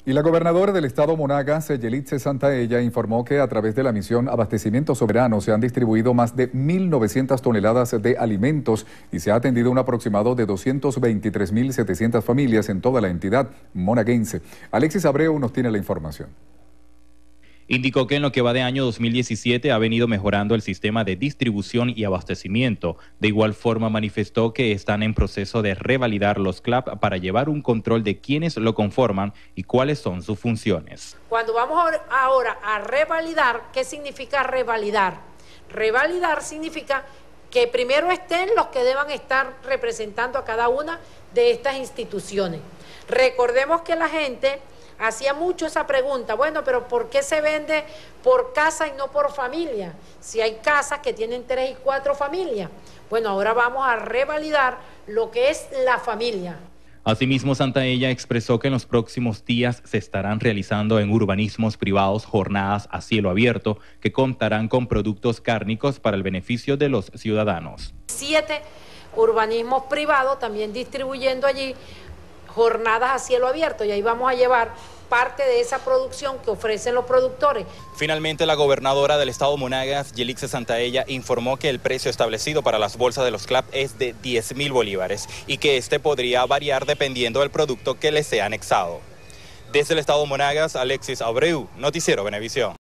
Y la gobernadora del estado Monagas, Yelitze Santaella, informó que a través de la misión Abastecimiento Soberano se han distribuido más de 1.900 toneladas de alimentos y se ha atendido un aproximado de 223.700 familias en toda la entidad monaguense. Alexis Abreu nos tiene la información. Indicó que en lo que va de año 2017 ha venido mejorando el sistema de distribución y abastecimiento. De igual forma manifestó que están en proceso de revalidar los CLAP para llevar un control de quiénes lo conforman y cuáles son sus funciones. Cuando vamos ahora a revalidar, ¿qué significa revalidar? Revalidar significa que primero estén los que deban estar representando a cada una de estas instituciones. Recordemos que la gente hacía mucho esa pregunta, bueno, pero ¿por qué se vende por casa y no por familia? Si hay casas que tienen 3 y 4 familias. Bueno, ahora vamos a revalidar lo que es la familia. Asimismo, Santaella expresó que en los próximos días se estarán realizando en urbanismos privados jornadas a cielo abierto que contarán con productos cárnicos para el beneficio de los ciudadanos. 7 urbanismos privados también distribuyendo allí jornadas a cielo abierto y ahí vamos a llevar parte de esa producción que ofrecen los productores. Finalmente, la gobernadora del estado Monagas, Yelitze Santaella, informó que el precio establecido para las bolsas de los CLAP es de 10.000 bolívares y que este podría variar dependiendo del producto que les sea anexado. Desde el estado Monagas, Alexis Abreu, Noticiero Venevisión.